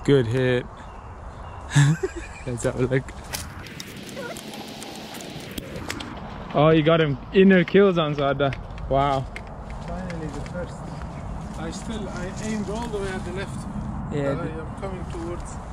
Good hit. Let's have a look. Oh, you got him inner kills on Sada. Wow. Finally the first. I aimed all the way at the left. Yeah. I am coming towards.